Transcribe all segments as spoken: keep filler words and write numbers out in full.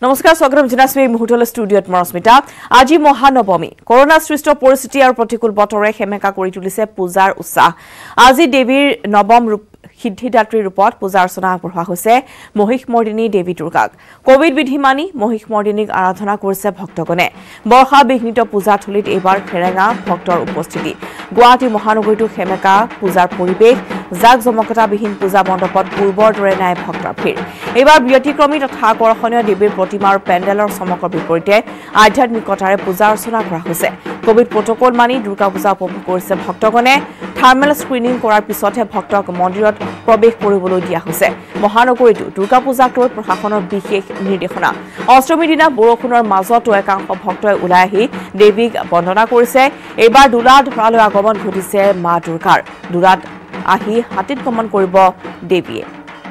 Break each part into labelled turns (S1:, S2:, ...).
S1: নমস্কাৰ স্বাগতম জনাইছো এই মুহূৰ্তলৈ ষ্টুডিঅ'ত মৰস্মিতা আজি মহানৱমী কৰোনা সৃষ্ট পৰিস্থিতি আৰু প্ৰতিকূল বতৰে হেমেকা কৰি তুলিছে পূজাৰ উৎসাহ আজি দেৱীৰ নৱম ৰূপ সিদ্ধিদাত্ৰী ৰূপত পূজা অৰ্চনা আগবঢ়োৱা হৈছে মহিষমৰ্দিনী দেৱী দুৰ্গাক কোভিড বিধি মানি মহিষমৰ্দিনীক আৰাধনা কৰিছে ভক্তগণে বৰ্ষা বিঘ্নিত পূজা থলীত এইবাৰ খেৰেঙা ভক্তৰ উপস্থিতি গুৱাহাটী মহানগৰীটো হেমেকা পূজাৰ পৰিৱেশ জাক জমকতাবিহীন পূজা মণ্ডপত পূৰ্বৰ দৰে নাই ভক্তৰ ভিৰ এইবাৰ ব্যতিক্ৰমী তথা আকৰ্ষণীয় দেৱীৰ প্ৰতিমা আৰু পেণ্ডেলৰ চমকৰ বিপৰীতে আধ্যাত্মিকতাৰে পূজা অৰ্চনা কৰা হৈছে কোভিড প্ৰটকল মানি দুৰ্গা পূজা উপভোগ কৰিছে ভক্তগণে থাৰ্মেল স্ক্ৰিনিং কৰাৰ পিছতহে ভক্তক মন্দিৰত প্ৰৱেশ কৰিবলৈ দিয়া হৈছে মহানগৰীটো দুৰ্গা পূজাক লৈ প্ৰশাসনৰ বিশেষ নিৰ্দেশনা অষ্টমীৰ দিনা বৰষুণৰ মাজতো একাংশ ভক্তই ওলাই আহি দেৱীক বন্দনা কৰিছে এইবাৰ দুলা ধৰালৈ আগমন ঘটিছে মা দুৰ্গাৰ দুলাত আহি হাতীত গমন কৰিব দেৱীয়ে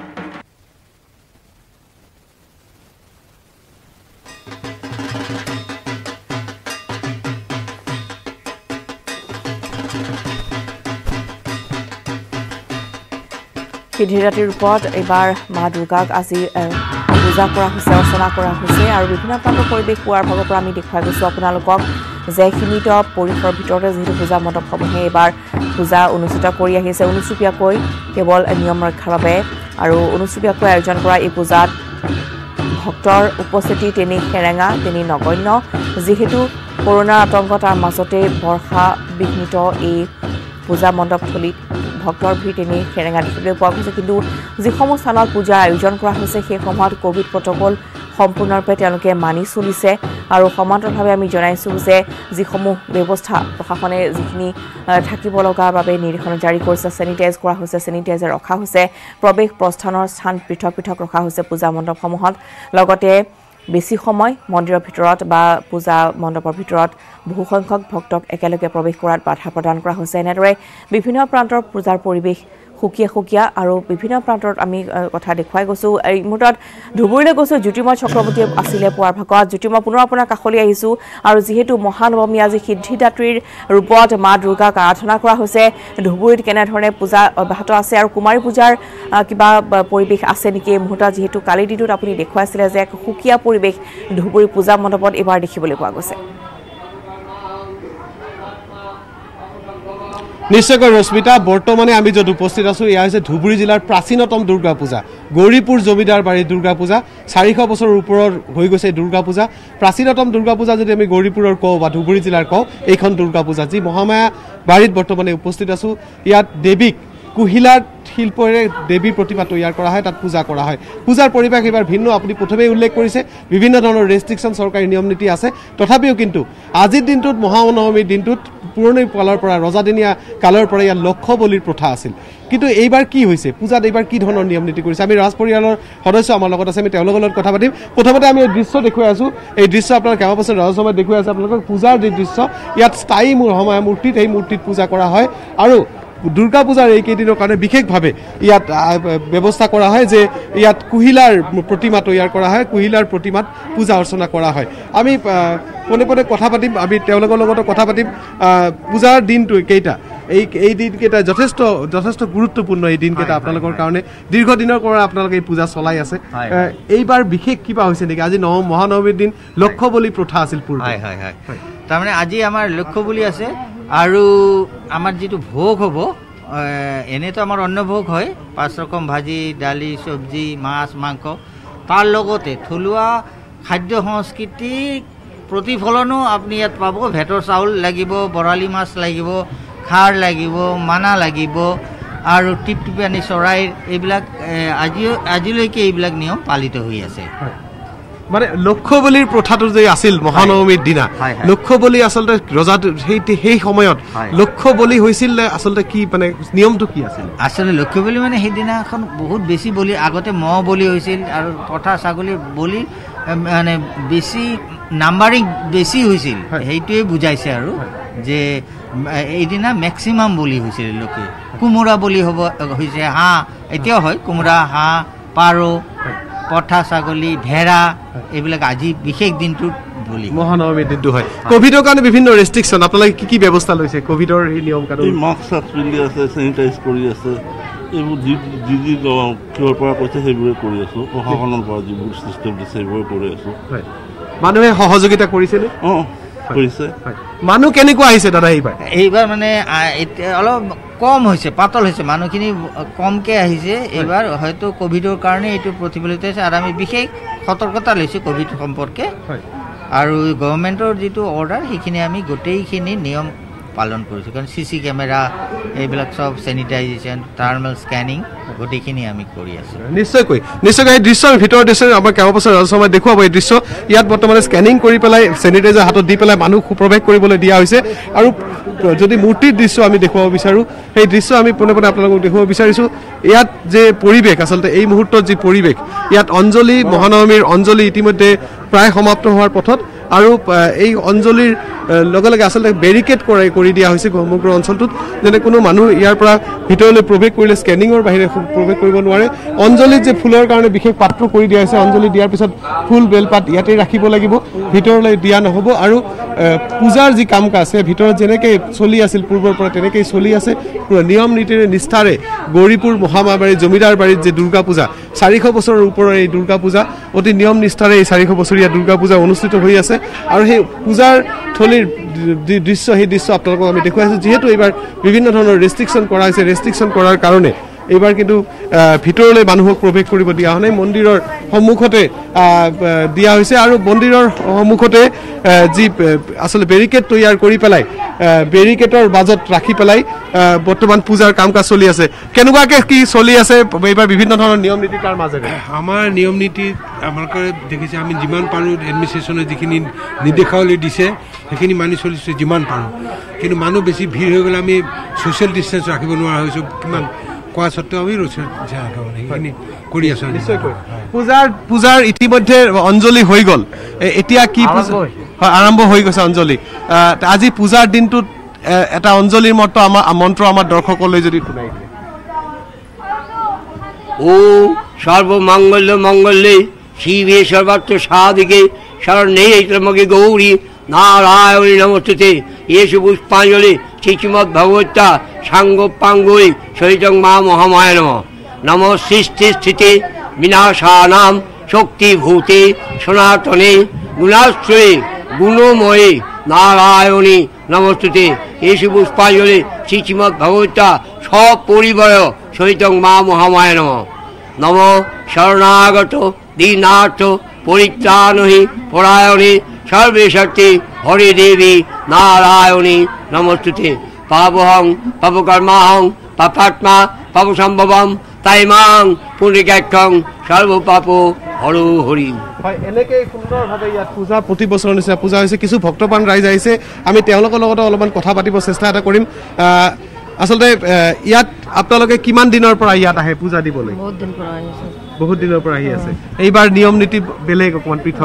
S1: সিদ্ধিদাত্ৰী ৰূপত এইবাৰ মা দুৰ্গাক আজি পূজা কৰা হৈছে অৰ্চনা কৰা হৈছে আৰু বিভিন্ন প্ৰান্তৰ পৰিৱেশ পোৱাৰ ভাগৰ পৰা আমি দেখুৱাই গৈছোঁ আপোনালোকক যে সীমিত পৰিসৰৰ ভিতৰতে যিহেতু পূজা মণ্ডপসমূহে এইবাৰ পূজা অনুষ্ঠিত কৰি আহিছে অনুচুপীয়াকৈ কেৱল নিয়ম ৰক্ষাৰ বাবে আৰু অনুচুপীয়াকৈ আয়োজন কৰা এই পূজাত ভক্তৰ উপস্থিতি তেনে খেৰেঙা তেনে নগণ্য যিহেতু কৰোনাৰ আতংক তাৰ মাজতে বৰ্ষা বিঘ্নিত এই পূজা মণ্ডপথলীত ভক্তৰ ভিৰ তেনে খেৰেঙা দেখিবলৈ পোৱা গৈছে কিন্তু যিসমূহ স্থানত পূজাৰ আয়োজন কৰা হৈছে সেই সময়ত কোভিড প্ৰটকল সম্পূৰ্ণৰূপে তেওঁলোকে মানি চলিছে আৰু সমান্তৰালভাৱে আমি জনাইছোঁ যে যিসমূহ ব্যৱস্থা প্ৰশাসনে যিখিনি থাকিব লগাৰ বাবে নিৰ্দেশনা জাৰি কৰিছে চেনিটাইজ কৰা হৈছে চেনিটাইজাৰ ৰখা হৈছে প্ৰৱেশ প্ৰস্থানৰ স্থান পৃথক পৃথক ৰখা হৈছে পূজা মণ্ডপসমূহত লগতে বেছি সময় মন্দিৰৰ ভিতৰত বা পূজা মণ্ডপৰ ভিতৰত বহু সংখ্যক ভক্তক একেলগে প্ৰৱেশ কৰাত বাধা প্ৰদান কৰা হৈছে এনেদৰে বিভিন্ন প্ৰান্তৰ পূজাৰ পৰিৱেশ সুকীয়া সুকীয়া আৰু বিভিন্ন প্ৰান্তত আমি কথা দেখুৱাই গৈছোঁ এই মুহূৰ্তত ধুবুৰীলৈ গৈছোঁ জ্যোতিৰ্ময় চক্ৰৱৰ্তী আছিলে পুৱাৰ ভাগত জ্যোতিৰ্ময় পুনৰ আপোনাৰ কাষলৈ আহিছোঁ আৰু যিহেতু মহানৱমী আজি সিদ্ধিদাত্ৰীৰ ৰূপত মা দুৰ্গাক আৰাধনা কৰা হৈছে ধুবুৰীত কেনেধৰণে পূজা অব্যাহত আছে আৰু কুমাৰী পূজাৰ কিবা পৰিৱেশ আছে নেকি এই মুহূৰ্তত যিহেতু কালিৰ দিনটোত আপুনি দেখুৱাইছিলে যে এক সুকীয়া পৰিৱেশ ধুবুৰী পূজা মণ্ডপত এইবাৰ দেখিবলৈ পোৱা গৈছে
S2: নিশ্চয়কৈ ৰশ্মিতা বৰ্তমানে আমি য'ত উপস্থিত আছোঁ এয়া হৈছে ধুবুৰী জিলাৰ প্ৰাচীনতম দুৰ্গা পূজা গৌৰীপুৰ জমিদাৰ বাৰীৰ দুৰ্গা পূজা চাৰিশ বছৰৰ ওপৰত হৈ গৈছে দুৰ্গা পূজা প্ৰাচীনতম দুৰ্গা পূজা যদি আমি গৌৰীপুৰৰ কওঁ বা ধুবুৰী জিলাৰ কওঁ এইখন দুৰ্গা পূজা যি মহামায়া বাৰীত বৰ্তমানে উপস্থিত আছোঁ ইয়াত দেৱীক কুহিলাৰ শিল্পৰে দেৱীৰ প্ৰতিমা তৈয়াৰ কৰা হয় তাত পূজা কৰা হয় পূজাৰ পৰিৱেশ এইবাৰ ভিন্ন আপুনি প্ৰথমেই উল্লেখ কৰিছে বিভিন্ন ধৰণৰ ৰেষ্ট্ৰিকশ্যন চৰকাৰী নিয়ম নীতি আছে তথাপিও কিন্তু আজিৰ দিনটোত মহানৱমীৰ দিনটোত পুৰণি কালৰ পৰা ৰজাদিনীয়া কালৰ পৰা ইয়াত লক্ষ বলিৰ প্ৰথা আছিল কিন্তু এইবাৰ কি হৈছে পূজাত এইবাৰ কি ধৰণৰ নিয়ম নীতি কৰিছে আমি ৰাজ পৰিয়ালৰ সদস্য আমাৰ লগত আছে আমি তেওঁলোকৰ লগত কথা পাতিম প্ৰথমতে আমি এই দৃশ্য দেখুৱাই আছোঁ এই দৃশ্য আপোনাৰ কেইবা বছৰ ৰাজসভাত দেখুৱাই আছে আপোনালোকক পূজাৰ যি দৃশ্য ইয়াত স্থায়ী সময় মূৰ্তিত এই মূৰ্তিত পূজা কৰা হয় আৰু দুৰ্গা পূজাৰ এইকেইদিনৰ কাৰণে বিশেষভাৱে ইয়াত ব্যৱস্থা কৰা হয় যে ইয়াত কুহিলাৰ প্ৰতিমা তৈয়াৰ কৰা হয় কুহিলাৰ প্ৰতিমাত পূজা অৰ্চনা কৰা হয় আমি পোনে পোনে কথা পাতিম আমি তেওঁলোকৰ লগতো কথা পাতিম পূজাৰ দিনটো কেইটা এই এই দিনকেইটা যথেষ্ট যথেষ্ট গুৰুত্বপূৰ্ণ এই দিনকেইটা আপোনালোকৰ কাৰণে দীৰ্ঘদিনৰ পৰা আপোনালোকে এই পূজা চলাই আছে এইবাৰ বিশেষ কিবা হৈছে নেকি আজি নৱ মহানৱমীৰ দিন লক্ষ বলি প্ৰথা আছিল পূৰ্বে
S3: হয় হয় হয় তাৰমানে আজি আমাৰ লক্ষ বলি আছে আৰু আমাৰ যিটো ভোগ হ'ব এনেতো আমাৰ অন্ন ভোগ হয় পাঁচ ৰকম ভাজি দালি চব্জি মাছ মাংস তাৰ লগতে থলুৱা খাদ্য সংস্কৃতিৰ প্ৰতিফলনো আপুনি ইয়াত পাব ভেটৰ চাউল লাগিব বৰালি মাছ লাগিব খাৰ লাগিব মানা লাগিব আৰু টিপটিপিয়ানি চৰাইৰ এইবিলাক আজি আজিলৈকে এইবিলাক নিয়ম পালিত হৈ আছে
S2: মানে লক্ষ বলিৰ প্ৰথাটো যে আছিল মহানৱমীৰ দিনা লক্ষ বলি আচলতে ৰজা সেই সেই সময়ত লক্ষ বলি হৈছিল আচলতে কি মানে নিয়মটো কি আছিল
S3: আচলতে লক্ষ বলি মানে সেইদিনাখন বহুত বেছি বলি আগতে মহ বলি হৈছিল আৰু পঠা ছাগলী বলি মানে বেছি নাম্বাৰিং বেছি হৈছিল সেইটোৱে বুজাইছে আৰু যে এইদিনা মেক্সিমাম বলি হৈছিল লোকে কোমোৰা বলি হ'ব হৈছে হাঁহ এতিয়াও হয় কোমোৰা হাঁহ পাৰ পঠা ছাগলী ভেড়া এইবিলাক আজি বিশেষ দিনটোত বলি
S2: মহানৱমীৰ দিনটো হয় কোভিডৰ কাৰণে বিভিন্ন ৰেষ্ট্ৰিকশ্যন আপোনালোকে কি কি ব্যৱস্থা লৈছে কোভিডৰ এই নিয়ম কানুন
S4: মাস্ক পিন্ধি আছে চেনিটাইজ কৰি আছে এইবোৰ যি যি যি কিহৰ পৰা কৈছে সেইবোৰে কৰি আছোঁ প্ৰশাসনৰ পৰা যিবোৰ চিষ্টেম দিছে সেইবোৰে কৰি আছোঁ
S2: মানুহে সহযোগিতা কৰিছেনে
S4: অঁ কৰিছে
S2: মানুহ কেনেকুৱা আহিছে দাদা এইবাৰ
S3: এইবাৰ মানে এতিয়া অলপ কম হৈছে পাতল হৈছে মানুহখিনি কমকৈ আহিছে এইবাৰ হয়তো কোভিডৰ কাৰণে এইটো প্ৰতিফলিত হৈছে আৰু আমি বিশেষ সতৰ্কতা লৈছোঁ কোভিড সম্পৰ্কে আৰু গভৰ্ণমেণ্টৰ যিটো অৰ্ডাৰ সেইখিনি আমি গোটেইখিনি নিয়ম পালন কৰিছোঁ কাৰণ চি চি কেমেৰা এইবিলাক চব চেনিটাইজেশ্যন থাৰ্মেল স্কেনিং গোটেইখিনি আমি কৰি আছোঁ
S2: নিশ্চয়কৈ নিশ্চয়কৈ এই দৃশ্য ভিতৰৰ দৃশ্য আমাৰ কেইবাবছৰ ৰাজশৰ্মাই দেখুৱাব এই দৃশ্য ইয়াত বৰ্তমানে স্কেনিং কৰি পেলাই চেনিটাইজাৰ হাতত দি পেলাই মানুহ প্ৰৱেশ কৰিবলৈ দিয়া হৈছে আৰু যদি মূৰ্তিৰ দৃশ্য আমি দেখুৱাব বিচাৰোঁ সেই দৃশ্য আমি পোনে পোনে আপোনালোকক দেখুৱাব বিচাৰিছোঁ ইয়াত যে পৰিৱেশ আচলতে এই মুহূৰ্তত যি পৰিৱেশ ইয়াত অঞ্জলি মহানৱমীৰ অঞ্জলি ইতিমধ্যে প্ৰায় সমাপ্ত হোৱাৰ পথত আৰু এই অঞ্জলিৰ লগে লগে আচলতে বেৰিকেড কৰাই কৰি দিয়া হৈছে সমগ্ৰ অঞ্চলটোত যেনে কোনো মানুহ ইয়াৰ পৰা ভিতৰলৈ প্ৰৱেশ কৰিলে স্কেনিঙৰ বাহিৰে প্ৰৱেশ কৰিব নোৱাৰে অঞ্জলিত যে ফুলৰ কাৰণে বিশেষ পাত্ৰ কৰি দিয়া হৈছে অঞ্জলি দিয়াৰ পিছত ফুল বেলপাত ইয়াতে ৰাখিব লাগিব ভিতৰলৈ দিয়া নহ'ব আৰু পূজাৰ যি কাম কাজ সেই ভিতৰত যেনেকৈ চলি আছিল পূৰ্বৰ পৰা তেনেকেই চলি আছে নিয়ম নীতিৰে নিষ্ঠাৰে গৌৰীপুৰ মহামাবাৰী জমিদাৰ বাৰীত যে দুৰ্গা পূজা চাৰিশ বছৰৰ ওপৰৰ এই দুৰ্গা পূজা অতি নিয়ম নিষ্ঠাৰে এই চাৰিশ বছৰীয়া দুৰ্গা পূজা অনুষ্ঠিত হৈ আছে আৰু সেই পূজাৰ থলীৰ যি দৃশ্য সেই দৃশ্য আপোনালোকক আমি দেখুৱাইছোঁ যিহেতু এইবাৰ বিভিন্ন ধৰণৰ ৰেষ্ট্ৰিকশ্যন কৰা হৈছে ৰেষ্ট্ৰিকশ্যন কৰাৰ কাৰণে এইবাৰ কিন্তু ভিতৰলৈ মানুহক প্ৰৱেশ কৰিব দিয়া হোৱা নাই মন্দিৰৰ সন্মুখতে দিয়া হৈছে আৰু মন্দিৰৰ সন্মুখতে যি আচলতে বেৰিকেড তৈয়াৰ কৰি পেলাই বেৰিকেডৰ মাজত ৰাখি পেলাই বৰ্তমান পূজাৰ কাম কাজ চলি আছে কেনেকুৱাকৈ কি চলি আছে এইবাৰ বিভিন্ন ধৰণৰ নিয়ম নীতি তাৰ মাজেৰে
S5: আমাৰ নিয়ম নীতি আমালোকে দেখিছে আমি যিমান পাৰোঁ এডমিনিষ্ট্ৰেশ্যনে যিখিনি নিৰ্দেশাৱলী দিছে সেইখিনি মানি চলিছে যিমান পাৰোঁ কিন্তু মানুহ বেছি ভিৰ হৈ গ'লে আমি ছ'চিয়েল ডিষ্টেঞ্চ ৰাখিব নোৱাৰা হৈছোঁ কিমান কোৱা স্বত্তেও আমি সেইখিনি কৰি আছোঁ
S2: নিশ্চয়কৈ পূজাৰ পূজাৰ ইতিমধ্যে অঞ্জলি হৈ গ'ল এতিয়া কি আৰম্ভ হৈ গৈছে অঞ্জলি আজি পূজাৰ দিনটোত এটা অঞ্জলিৰ মন্ত্ৰ আমাৰ মন্ত্ৰ আমাৰ দৰ্শকলৈ যদি শুনাই দিয়ে
S6: ও সর্বমঙ্গল মঙ্গলে শিবে সর্বার্থ সাধিকে শরণ্যে ত্রম্বকে গৌরী নারায়ণী নমস্তুতে येषु पुष्पाञ्जलि श्रीमद् भगवत्ता सांगोपांगुरी सहितं मा महामाय नमः नमो सृष्टि स्थिति विनाशानां शक्तिभूते सनातने गुणाश्रये गुणमये नारायणी नमस्ते येषु पुष्पाञ्जलि श्रीमद् भगवत्ता सपरिवार सहितं मा महामाय नमः नमो शरणागत दीनार्थ परित्राणहि परायणे सर्वेशक्ति हरि देवी नारायणी नमस्ते पापहं पापकर्माहं पापात्मा पापसम्भवं ताइमां पुण्यकाख्यं सर्वपाप हरो हरि
S2: এনেকৈ সুন্দৰভাৱে ইয়াত পূজা প্ৰতি বছৰৰ নিচিনা পূজা হৈছে কিছু ভক্তপ্ৰাণ ৰাইজ আহিছে আমি তেওঁলোকৰ লগতে অলপমান কথা পাতিব চেষ্টা এটা কৰিম আচলতে ইয়াত আপোনালোকে কিমান দিনৰ পৰা ইয়াত আহে পূজা দিবলৈ বহুত দিন পৰা আহি আছে বহুত দিনৰ পৰা আহি আছে এইবাৰ নিয়ম নীতি বেলেগ অকমান পৃথক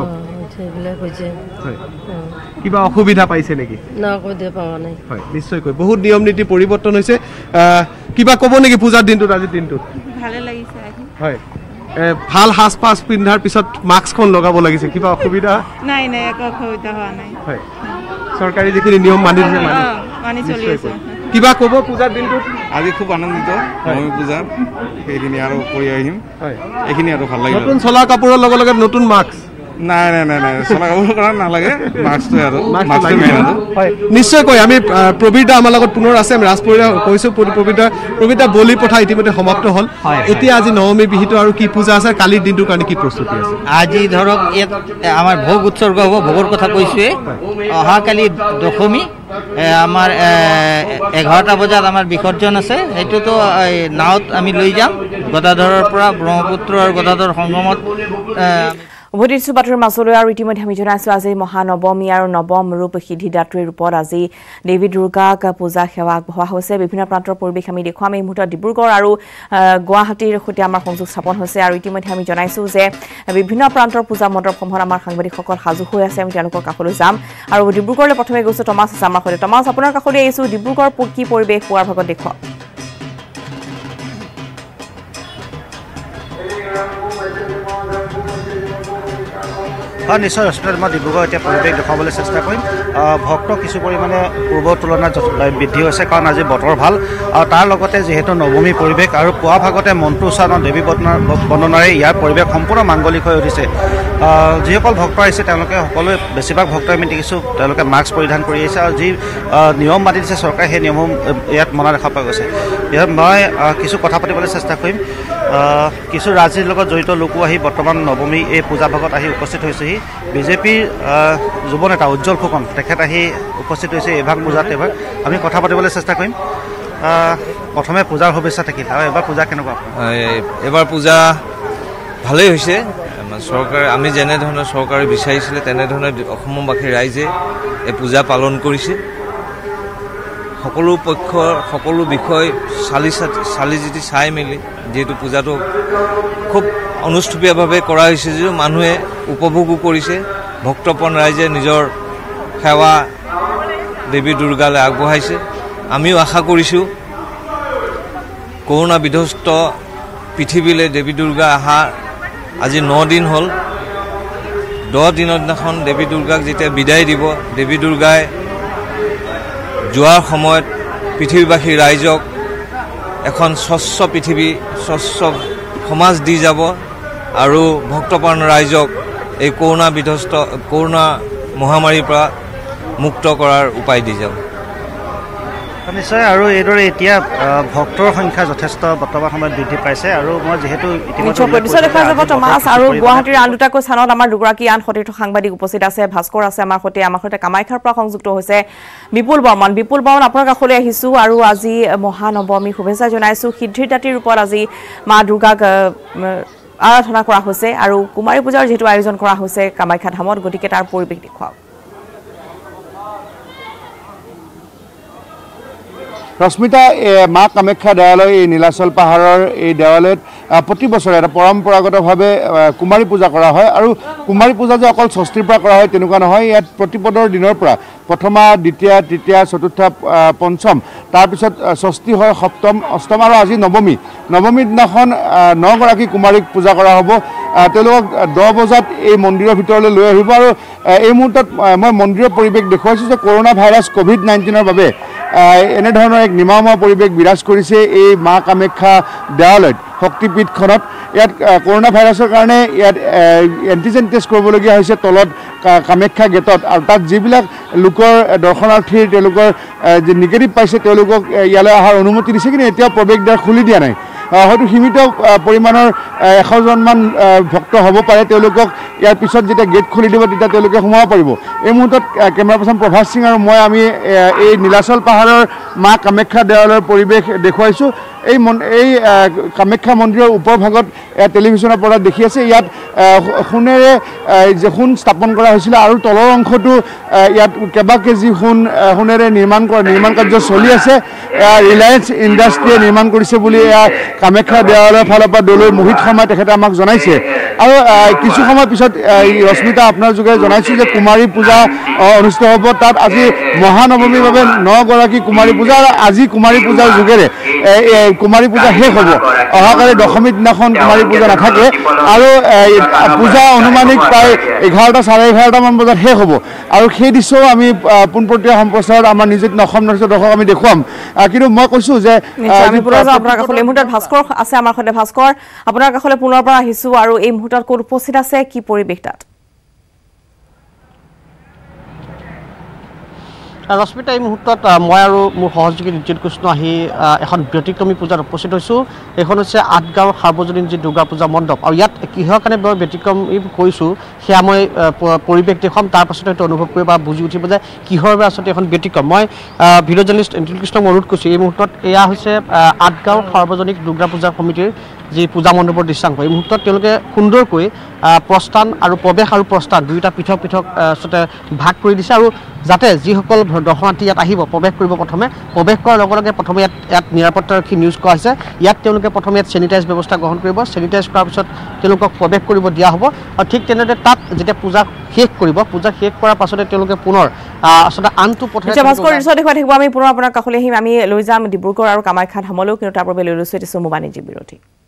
S2: কিবা অসুবিধা পাইছে নেকি
S7: না অসুবিধা পোৱা নাই
S2: হয় নিশ্চয়কৈ বহুত নিয়ম নীতি পৰিৱৰ্তন হৈছে কিবা ক'ব নেকি পূজাৰ দিনটোত আজি দিনটোত
S8: ভালে লাগিছে আজি
S2: হয় ভাল সাজ পাছ পিন্ধাৰ পিছত মাস্কখন লগাব লাগিছে কিবা অসুবিধা
S8: নাই নাই একো অসুবিধা হোৱা নাই
S2: হয় চৰকাৰী যিখিনি নিয়ম মানি দিছে
S8: মানি চলি আছে
S2: কিবা ক'ব পূজাৰ দিনটোত
S9: আজি খুব আনন্দিত মই পূজা সেইখিনি আৰু কৰি আহিম হয় এইখিনি আৰু ভাল লাগিল
S2: নতুন চলা কাপোৰৰ লগে লগে নতুন মাস্ক
S9: নাই নাই নাই নাই চলা কাপোৰ কৰা নালাগে মাস্কটো আৰু মাস্কটো মেইন আৰু
S2: হয় নিশ্চয়কৈ আমি প্ৰবীৰদা আমাৰ লগত পুনৰ আছে আমি ৰাজপৰিয়া কৈছোঁ প্ৰবীৰদা প্ৰবীৰদা বলি প্ৰথা ইতিমধ্যে সমাপ্ত হ'ল এতিয়া আজি নৱমী বিহিত আৰু কি পূজা আছে কালিৰ দিনটোৰ কাৰণে কি প্ৰস্তুতি আছে
S3: আজি ধৰক ইয়াত আমাৰ ভোগ উৎসৰ্গ হ'ব ভোগৰ কথা কৈছোঁৱে অহাকালি দশমী আমাৰ এঘাৰটা বজাত আমাৰ বিসৰ্জন আছে সেইটোতো নাৱত আমি লৈ যাম গদাধৰৰ পৰা ব্ৰহ্মপুত্ৰ আৰু গদাধৰ সংগমত
S1: উভতিছো বাতৰিৰ মাজলৈ আৰু ইতিমধ্যে আমি জনাইছোঁ আজি মহানৱমী আৰু নৱম ৰূপ সিদ্ধিদাত্ৰীৰ ৰূপত আজি দেৱী দুৰ্গাক পূজা সেৱা আগবঢ়োৱা হৈছে বিভিন্ন প্ৰান্তৰ পৰিৱেশ আমি দেখুৱাম এই মুহূৰ্তত ডিব্ৰুগড় আৰু গুৱাহাটীৰ সৈতে আমাৰ সংযোগ স্থাপন হৈছে আৰু ইতিমধ্যে আমি জনাইছোঁ যে বিভিন্ন প্ৰান্তৰ পূজা মণ্ডপসমূহত আমাৰ সাংবাদিকসকল সাজু হৈ আছে আমি তেওঁলোকৰ কাষলৈ যাম আৰু ডিব্ৰুগড়লৈ প্ৰথমে গৈছোঁ টমাছ আছে আমাৰ সৈতে টমাছ আপোনাৰ কাষলৈ আহিছোঁ ডিব্ৰুগড় কি পৰিৱেশ পোৱাৰ ভাগত দেখুৱাওক
S7: হয় নিশ্চয় ৰচিত মই ডিব্ৰুগড় এতিয়া পৰিৱেশ দেখুৱাবলৈ চেষ্টা কৰিম ভক্ত কিছু পৰিমাণে পূৰ্বৰ তুলনাত বৃদ্ধি হৈছে কাৰণ আজি বতৰ ভাল আৰু তাৰ লগতে যিহেতু নৱমী পৰিৱেশ আৰু পুৱা ভাগতে মন্ত্ৰ উচ্চাৰণ দেৱী বন্দনাৰে ইয়াৰ পৰিৱেশ সম্পূৰ্ণ মাংগলিক হৈ উঠিছে যিসকল ভক্ত আহিছে তেওঁলোকে সকলোৱে বেছিভাগ ভক্তই আমি দেখিছোঁ তেওঁলোকে মাস্ক পৰিধান কৰি আহিছে আৰু যি নিয়ম বান্ধি দিছে চৰকাৰে সেই নিয়ম ইয়াত মনা দেখা পোৱা গৈছে ইয়াত মই কিছু কথা পাতিবলৈ চেষ্টা কৰিম কিছু ৰাজনীতিৰ লগত জড়িত লোকো আহি বৰ্তমান নৱমী এই পূজা ভাগত আহি উপস্থিত হৈছেহি বিজেপিৰ যুৱ নেতা উজ্জ্বল ফুকন তেখেত আহি উপস্থিত হৈছে এইভাগ পূজাত এবাৰ আমি কথা পাতিবলৈ চেষ্টা কৰিম প্ৰথমে পূজাৰ শুভেচ্ছা থাকিল আৰু এবাৰ পূজা কেনেকুৱা
S10: এবাৰ পূজা ভালেই হৈছে চৰকাৰে আমি যেনেধৰণে চৰকাৰে বিচাৰিছিলে তেনেধৰণে অসমবাসী ৰাইজে এই পূজা পালন কৰিছে সকলো পক্ষৰ সকলো বিষয় চালি চালি জিতি চাই মেলি যিহেতু পূজাটো খুব অনুষ্ঠুপীয়াভাৱে কৰা হৈছে যদিও মানুহে উপভোগো কৰিছে ভক্তপ্ৰাণ ৰাইজে নিজৰ সেৱা দেৱী দুৰ্গালৈ আগবঢ়াইছে আমিও আশা কৰিছোঁ কৰোণা বিধ্বস্ত পৃথিৱীলৈ দেৱী দুৰ্গা অহা আজি ন দিন হ'ল দহ দিনৰ দিনাখন দেৱী দুৰ্গাক যেতিয়া বিদায় দিব দেৱী দুৰ্গাই যোৱাৰ সময়ত পৃথিৱীবাসী ৰাইজক এখন স্বচ্ছ পৃথিৱী স্বচ্ছ সমাজ দি যাব আৰু ভক্তপ্ৰাণ ৰাইজক এই কৰোণা বিধ্বস্ত কৰোণা মহামাৰীৰ পৰা মুক্ত কৰাৰ উপায় দি যাব
S7: নিশ্চয় আৰু এইদৰে এতিয়া ভক্তৰ সংখ্যা যথেষ্ট বৰ্তমান সময়ত বৃদ্ধি পাইছে আৰু মই যিহেতু
S1: আৰু গুৱাহাটীৰ আন দুটাকৈ স্থানত আমাৰ দুগৰাকী আন সতীৰ্থ সাংবাদিক উপস্থিত আছে ভাস্কৰ আছে আমাৰ সৈতে আমাৰ সৈতে কামাখ্যাৰ পৰা সংযুক্ত হৈছে বিপুল বৰ্মন বিপুল বৰ্মন আপোনাৰ কাষলৈ আহিছোঁ আৰু আজি মহানৱমী শুভেচ্ছা জনাইছোঁ সিদ্ধিৰ দাঁতিৰ ৰূপত আজি মা দুৰ্গাক আৰাধনা কৰা হৈছে আৰু কুমাৰী পূজাৰ যিহেতু আয়োজন কৰা হৈছে কামাখ্যা ধামত গতিকে তাৰ পৰিৱেশ দেখুৱাওক
S11: ৰশ্মিতা মা কামাখ্যা দেৱালয় এই নীলাচল পাহাৰৰ এই দেৱালয়ত প্ৰতি বছৰে এটা পৰম্পৰাগতভাৱে কুমাৰী পূজা কৰা হয় আৰু কুমাৰী পূজা যে অকল ষষ্ঠীৰ পৰা কৰা হয় তেনেকুৱা নহয় ইয়াত প্ৰতিপদৰ দিনৰ পৰা প্ৰথমা দ্বিতীয়া তৃতীয়া চতুৰ্থ পঞ্চম তাৰপিছত ষষ্ঠী হয় সপ্তম অষ্টম আৰু আজি নৱমী নৱমীৰ দিনাখন নগৰাকী কুমাৰীক পূজা কৰা হ'ব তেওঁলোকক দহ বজাত এই মন্দিৰৰ ভিতৰলৈ লৈ আহিব আৰু এই মুহূৰ্তত মই মন্দিৰৰ পৰিৱেশ দেখুৱাইছোঁ যে কৰোণা ভাইৰাছ কোভিড নাইণ্টিনৰ বাবে এনেধৰণৰ এক নিমামা পৰিৱেশ বিৰাজ কৰিছে এই মা কামাখ্যা দেৱালয়ত শক্তিপীঠখনত ইয়াত কৰোণা ভাইৰাছৰ কাৰণে ইয়াত এণ্টিজেন টেষ্ট কৰিবলগীয়া হৈছে তলত কামাখ্যা গেটত আৰু তাত যিবিলাক লোকৰ দৰ্শনাৰ্থীৰ তেওঁলোকৰ যে নিগেটিভ পাইছে তেওঁলোকক ইয়ালৈ অহাৰ অনুমতি দিছে কিন্তু এতিয়াও প্ৰৱেশ দ্বাৰ খুলি দিয়া নাই হয়তো সীমিত পৰিমাণৰ এশজনমান ভক্ত হ'ব পাৰে তেওঁলোকক ইয়াৰ পিছত যেতিয়া গেট খুলি দিব তেতিয়া তেওঁলোকে সোমাব পাৰিব এই মুহূৰ্তত কেমেৰা পাৰ্চন প্ৰভাস সিং আৰু মই আমি এই নীলাচল পাহাৰৰ মা কামাখ্যা দেৱালয়ৰ পৰিৱেশ দেখুৱাইছোঁ এই এই কামাখ্যা মন্দিৰৰ ওপৰভাগত টেলিভিশ্যনৰ পৰা দেখি আছে ইয়াত সোণেৰে যে সোণ স্থাপন কৰা হৈছিলে আৰু তলৰ অংশটো ইয়াত কেইবা কেজি সোণ সোণেৰে নিৰ্মাণ কৰা নিৰ্মাণ কাৰ্য চলি আছে ৰিলায়েন্স ইণ্ডাষ্ট্ৰীয়ে নিৰ্মাণ কৰিছে বুলি কামাখ্যা দেৱালয়ৰ ফালৰ পৰা দলৈ মোহিত শৰ্মাই তেখেতে আমাক জনাইছে আৰু কিছু সময় পিছত ৰশ্মিতা আপোনাৰ যোগেৰে জনাইছোঁ যে কুমাৰী পূজা অনুষ্ঠিত হ'ব তাত আজি মহানৱমীৰ বাবে নগৰাকী কুমাৰী পূজা আৰু আজি কুমাৰী পূজাৰ যোগেৰে কুমাৰী পূজা শেষ হ'ব অহাকালি দশমীৰ দিনাখন কুমাৰী পূজা নাথাকে আৰু পূজা অনুমানিক প্ৰায় এঘাৰটা চাৰে এঘাৰটামান বজাত শেষ হ'ব আৰু সেই দৃশ্যও আমি পোনপটীয়া সম্প্ৰচাৰত আমাৰ নিযুত অসম নৃত্য দৰ্শক আমি দেখুৱাম কিন্তু মই কৈছোঁ যে
S1: আপোনাৰ কাষলৈ এই মুহূৰ্তত ভাস্কৰ আছে আমাৰ সৈতে ভাস্কৰ আপোনাৰ কাষলৈ পুনৰ পৰা আহিছোঁ আৰু এই মুহূৰ্তত ক'ত উপস্থিত আছে কি পৰিৱেশ তাত
S12: ৰশ্মিতা এই মুহূৰ্তত মই আৰু মোৰ সহযোগী নিজিত কৃষ্ণ আহি এখন ব্যতিক্ৰমী পূজাত উপস্থিত হৈছোঁ এইখন হৈছে আঠগাঁৱৰ সাৰ্বজনীন যি দুৰ্গা পূজা মণ্ডপ আৰু ইয়াত কিহৰ কাৰণে বৰ ব্যতিক্ৰমী কৰিছোঁ সেয়া মই পৰিৱেশ দেখুৱাম তাৰ পাছতে হয়তো অনুভৱ কৰিব বা বুজি উঠিব যে কিহৰ বাবে আচলতে এখন ব্যতিক্ৰম মই ভিডিঅ' জাৰ্নেলিষ্ট নিজিত কৃষ্ণক অনুৰোধ কৰিছোঁ এই মুহূৰ্তত এয়া হৈছে আঠগাঁও সাৰ্বজনিক দুৰ্গা পূজা সমিতিৰ যি পূজা মণ্ডপৰ দৃশ্যাংশ এই মুহূৰ্তত তেওঁলোকে সুন্দৰকৈ প্ৰস্থান আৰু প্ৰৱেশ আৰু প্ৰস্থান দুয়োটা পৃথক পৃথক আচলতে ভাগ কৰি দিছে আৰু যাতে যিসকল দৰ্শনাৰ্থী ইয়াত আহিব প্ৰৱেশ কৰিব প্ৰথমে প্ৰৱেশ কৰাৰ লগে লগে প্ৰথমে ইয়াত ইয়াত নিৰাপত্তাৰক্ষী নিয়োগ কৰা হৈছে ইয়াত তেওঁলোকে প্ৰথমে ইয়াত চেনিটাইজ ব্যৱস্থা গ্ৰহণ কৰিব চেনিটাইজ কৰাৰ পিছত তেওঁলোকক প্ৰৱেশ কৰিব দিয়া হ'ব আৰু ঠিক তেনেদৰে তাত যেতিয়া পূজা শেষ কৰিব পূজা শেষ কৰাৰ পাছতে তেওঁলোকে পুনৰ আচলতে আনটো পথে
S1: ভাস্কৰ দৃশ্য দেখুৱাই থাকিব আমি পুনৰ আপোনাৰ কাষলৈ আহিম আমি লৈ যাম ডিব্ৰুগড় আৰু কামাখ্যা ধামলৈও কিন্তু তাৰ বাবে লৈ লৈছোঁ এটি চমু বাণিজ্যিক বিৰতি